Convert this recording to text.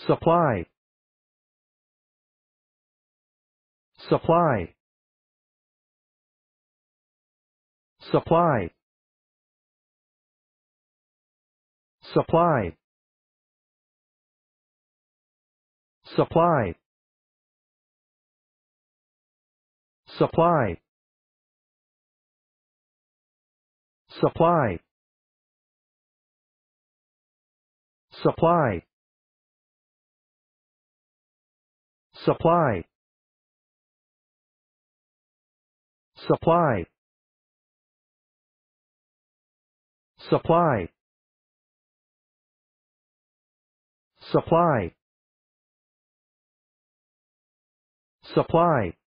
supply, supply, supply, supply, supply, supply, supply, supply, supply, supply, supply, supply, supply,